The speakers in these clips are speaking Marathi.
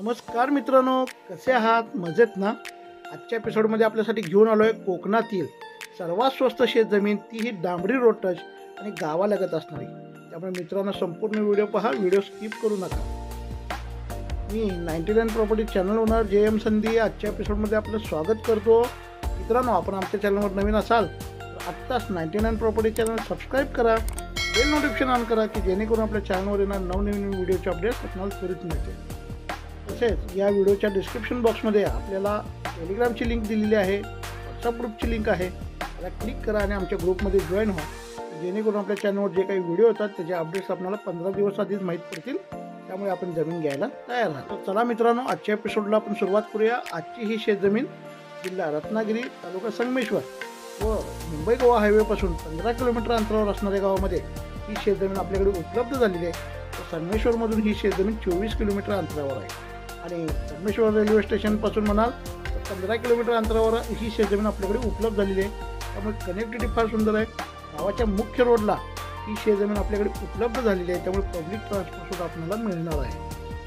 नमस्कार मित्रांनो, कसे आहात? मजेत ना? आजच्या एपिसोडमध्ये आपल्यासाठी घेऊन आलो आहे कोकणातील सर्वात स्वस्त शेतजमीन, तीही डांबरी रोड टच आणि गावालगत असणारी. त्यामुळे मित्रांनो संपूर्ण व्हिडिओ पहा, व्हिडिओ स्किप करू नका. मी 99 प्रॉपर्टी चॅनल ओनर J.M.Sandhi आजच्या एपिसोडमध्ये आपलं स्वागत करतो. मित्रांनो, आपण आमच्या चॅनलवर नवीन असाल तर आत्ताच 99 प्रॉपर्टी चॅनल सबस्क्राईब करा, बेल नोटिफिकेशन ऑन करा की जेणेकरून आपल्या चॅनलवर येणार नवनवीन व्हिडिओचे अपडेट्स आपल्याला त्वरित मिळतील. तसेच या व्हिडिओच्या डिस्क्रिप्शन बॉक्समध्ये आपल्याला टेलिग्रामची लिंक दिलेली आहे, व्हॉट्सअप ग्रुपची लिंक आहे. त्याला क्लिक करा आणि आमच्या ग्रुपमध्ये जॉईन व्हा, जेणेकरून आपल्या चॅनलवर जे काही व्हिडिओ येतात त्याचे अपडेट्स आपल्याला 15 दिवस आधीच माहीत पडतील. त्यामुळे आपण जमीन घ्यायला तयार राहतो. चला मित्रांनो, आजच्या एपिसोडला आपण सुरुवात करूया. आजची ही शेतजमीन जिल्हा रत्नागिरी, तालुका संगमेश्वर व मुंबई गोवा हायवेपासून 15 किलोमीटर अंतरावर असणाऱ्या गावामध्ये ही शेतजमीन आपल्याकडे उपलब्ध झालेली आहे. संगमेश्वरमधून ही शेतजमीन 24 किलोमीटर अंतरावर आहे आणि संगमेश्वर रेल्वे स्टेशनपासून म्हणाल तर 15 किलोमीटर अंतरावर ही शेतजमीन आपल्याकडे उपलब्ध झालेली आहे. त्यामुळे कनेक्टिव्हिटी फार सुंदर आहे. गावाच्या मुख्य रोडला ही शेतजमीन आपल्याकडे उपलब्ध झालेली आहे, त्यामुळे पब्लिक ट्रान्सपोर्ट आपल्याला मिळणार आहे.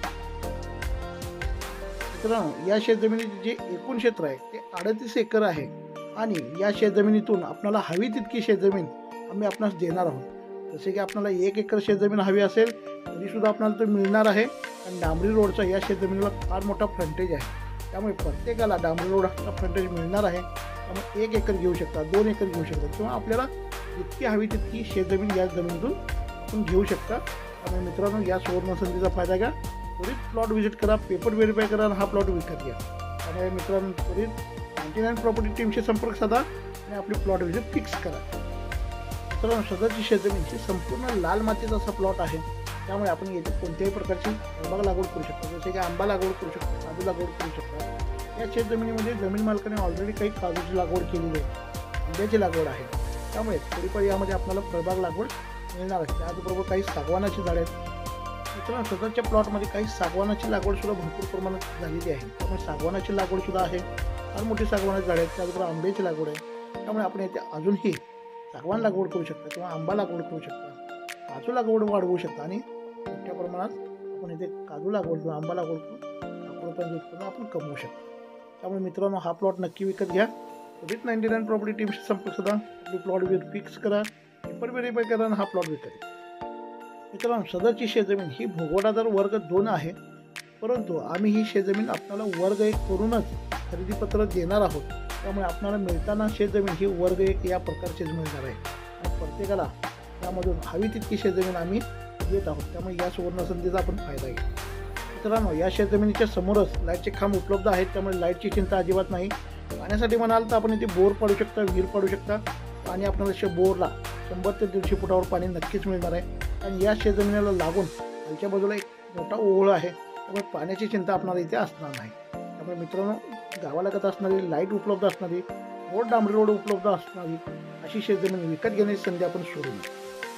मित्रांनो, या शेतजमिनीचे जे एकूण क्षेत्र आहे ते 38 एकर आहे आणि या शेतजमिनीतून आपल्याला हवी तितकी शेतजमीन आम्ही आपणास देणार आहोत. जसे की आपल्याला 1 एकर शेतजमीन हवी असेल तरीसुद्धा आपल्याला तो मिळणार आहे. आणि डांबरी रोडचा या शेतजमिनीला फार मोठा फ्रंटेज आहे, त्यामुळे प्रत्येकाला डांबरी रोडचा फ्रंटेज मिळणार आहे. त्यामुळे 1 एकर घेऊ शकता, 2 एकर घेऊ शकता किंवा आपल्याला जितकी हवी तितकी शेतजमीन या जमिनीतून आपण घेऊ शकता. त्यामुळे मित्रांनो, या सुवर्ण संधीचा फायदा घ्या. त्वरित प्लॉट व्हिजिट करा, पेपर व्हेरीफाय करा आणि हा प्लॉट विकत घ्या. त्यामुळे मित्रांनो, त्वरित 99 प्रॉपर्टी टीमशी संपर्क साधा आणि आपली प्लॉट व्हिजिट फिक्स करा. मित्रांनो, सदरची शेतजमीन ही संपूर्ण लाल मातीचा असा प्लॉट आहे. त्यामुळे आपण येथे कोणत्याही प्रकारची फळबाग लागवड करू शकतो, जसे की आंबा लागवड करू शकतो, काजू लागवड करू शकतो. या शेतजमिनीमध्ये जमीन मालकाने ऑलरेडी काही काजूची लागवड केलेली आहे, आंब्याची लागवड आहे. त्यामुळे थोडीफार यामध्ये आपल्याला फळबाग लागवड मिळणार आहे. त्याचबरोबर काही सागवानाची झाडे आहेत. मित्रांनो, सदरच्या प्लॉटमध्ये काही सागवानाची लागवड सुद्धा भरपूर प्रमाणात झालेली आहे. त्यामुळे सागवानाची लागवड सुद्धा आहे, फार मोठी सागवानाची झाडे आहेत. त्याचबरोबर आंब्याची लागवड आहे. त्यामुळे आपण येथे अजूनही सागवान लागवड करू शकता किंवा आंबा लागवड करू शकता, काजू लागवड वाढवू शकता आणि मोठ्या प्रमाणात आपण इथे काजू लागवड किंवा आंबा लागवड करून रुपयांचं उत्पन्न आपण कमवू शकतो. त्यामुळे मित्रांनो, हा प्लॉट नक्की विकत घ्या. त्वरित 99 प्रॉपर्टी टीमशी संपर्क साधा, आपली प्लॉट फिक्स करा, पेपर व्हेरीफाय करा आणि हा प्लॉट विकत घ्या. मित्रांनो, सदरची शेतजमीन ही भोगवटादार वर्ग 2 आहे, परंतु आम्ही ही शेतजमीन आपल्याला वर्ग 1 करूनच खरेदीपत्र देणार आहोत. त्यामुळे आपल्याला मिळताना शेतजमीन ही वर्ग 1 या प्रकारचीच मिळणार आहे आणि प्रत्येकाला त्यामधून हवी तितकी शेतजमीन आम्ही देत आहोत. त्यामुळे या सुवर्ण संधीचा आपण फायदा घ्या. मित्रांनो, या शेतजमिनीच्या समोरच लाईटचे खांब उपलब्ध आहेत, त्यामुळे लाईटची चिंता अजिबात नाही. पाण्यासाठी म्हणाल तर आपण इथे बोर पाडू शकता, विहीर पाडू शकता. पाणी आपल्याला बोरला 100 ते 150 फुटावर पाणी नक्कीच मिळणार आहे. आणि या शेतजमिनीला लागून खालच्या बाजूला एक मोठा ओहोळ आहे, त्यामुळे पाण्याची चिंता आपल्याला इथे असणार नाही. त्यामुळे मित्रांनो, गावालगत असणारी, लाईट उपलब्ध असणारी, रोड डांबरी रोड उपलब्ध असणारी अशी शेतजमीन विकत घेण्याची संधी आपण सोडू नये.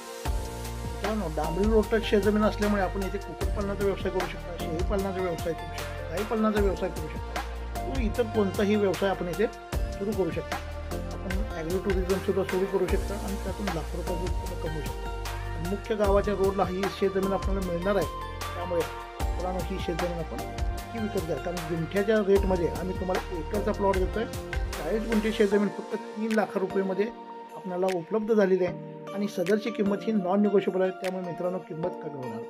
मित्रांनो, डांबरी रोडटच शेतजमीन असल्यामुळे आपण इथे कुक्कुटपालनाचा व्यवसाय करू शकता, शेळीपालनाचा व्यवसाय करू शकता, गाईपालनाचा व्यवसाय करू शकता किंवा इतर कोणताही व्यवसाय आपण इथे सुरू करू शकता. आपण ॲग्रो टुरिझम सुद्धा सुरू करू शकता आणि त्यातून लाखो रुपये उत्पन्न कमवू शकता. मुख्य गावाच्या रोडला ही शेतजमीन आपल्याला मिळणार आहे. त्यामुळे मित्रांनो, ही शेतजमीन आपण नक्की विकत घ्या. कारण गुंठ्याच्या रेटमध्ये आम्ही तुम्हाला एकरचा प्लॉट देतो आहे. 40 गुंठे शेतजमीन फक्त 3 लाख रुपयेमध्ये आपल्याला उपलब्ध झालेली आहे आणि सदरची किंमत ही नॉन निगोशिएबल आहे. त्यामुळे मित्रांनो, किंमत कमी होणार.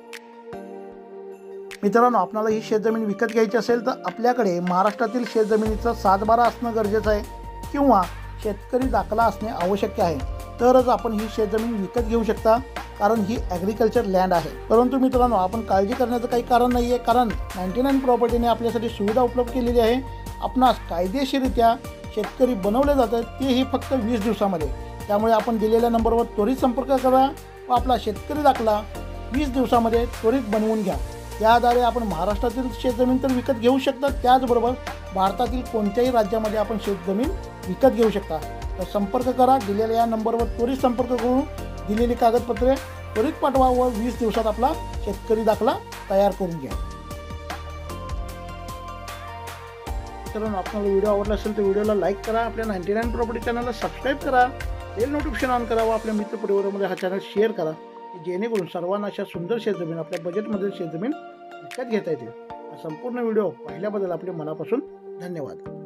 मित्रांनो, आपल्याला ही शेतजमीन विकत घ्यायची असेल तर आपल्याकडे महाराष्ट्रातील शेतजमिनीचा 7/12 असणं गरजेचं आहे किंवा शेतकरी दाखला असणे आवश्यक आहे, तरच आपण ही शेतजमीन विकत घेऊ शकता. कारण ही ॲग्रिकल्चर लँड आहे. परंतु मित्रांनो, आपण काळजी करण्याचं काही कारण नाही आहे, कारण 99 प्रॉपर्टीने आपल्यासाठी सुविधा उपलब्ध केलेली आहे. आपणास कायदेशीररित्या शेतकरी बनवले जातात, तेही फक्त 20 दिवसामध्ये. त्यामुळे आपण दिलेल्या नंबरवर त्वरित संपर्क करा व आपला शेतकरी दाखला 20 दिवसामध्ये त्वरित बनवून घ्या. याद्वारे आपण महाराष्ट्रातील शेतजमीन तर विकत घेऊ शकता, त्याचबरोबर भारतातील कोणत्याही राज्यामध्ये आपण शेतजमीन विकत घेऊ शकता. तर संपर्क करा. दिलेल्या या नंबरवर त्वरित संपर्क करून दिलेली कागदपत्रे त्वरित पाठवा व 20 दिवसात आपला शेतकरी दाखला तयार करून घ्या. मित्रांनो, आपल्याला व्हिडिओ आवडला असेल तर व्हिडिओला लाईक करा, आपल्या 99 प्रॉपर्टी चॅनलला सबस्क्राईब करा, बेल नोटिफिकेशन ऑन करा व आपल्या मित्रपरिवारामध्ये हा चॅनल शेअर करा, जेणेकरून सर्वांना अशा सुंदर शेतजमीन, आपल्या बजेटमधील शेतजमीन विकत घेता येतील. संपूर्ण व्हिडिओ पाहिल्याबद्दल आपले मनापासून धन्यवाद.